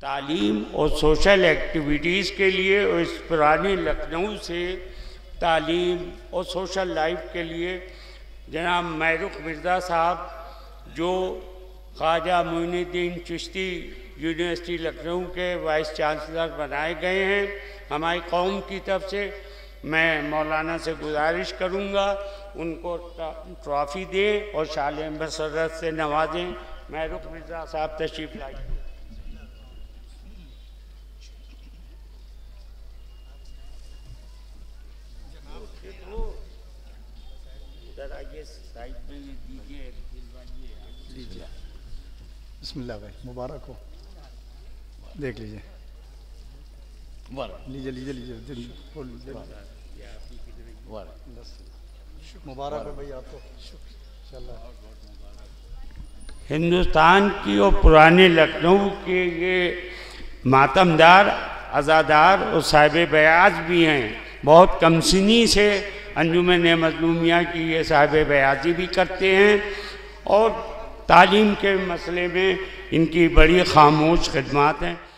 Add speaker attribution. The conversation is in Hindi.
Speaker 1: तालीम और सोशल एक्टिविटीज़ के लिए और इस पुराने लखनऊ से तालीम और सोशल लाइफ के लिए जनाब महरुख मिर्ज़ा साहब जो ख्वाजा मोइनुद्दीन चिश्ती यूनिवर्सिटी लखनऊ के वाइस चांसलर बनाए गए हैं, हमारी कौम की तरफ से मैं मौलाना से गुजारिश करूंगा उनको ट्रॉफ़ी दें और शाल मसरत से नवाजें। महरुख मिर्ज़ा साहब तशरीफ़ लाइए।
Speaker 2: बिस्मिल्लाह भाई, मुबारक हो। देख लीजिए, लीजिए लीजिए लीजिए, मुबारक है भाई आपको।
Speaker 1: हिंदुस्तान की और पुराने लखनऊ के ये मातमदार, अज़ादार और साहिब बयाज भी हैं। बहुत कमसिनी से अंजुमन मज़लूमिया की ये साहिब बयाजी भी करते हैं और तालीम के मसले में इनकी बड़ी खामोश खिदमत हैं।